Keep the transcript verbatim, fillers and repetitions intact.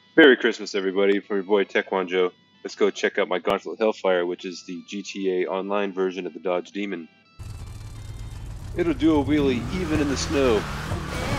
Merry Christmas, everybody, from your boy Taekwondo. Let's go check out my Gauntlet Hellfire, which is the G T A Online version of the Dodge Demon. It'll do a wheelie even in the snow.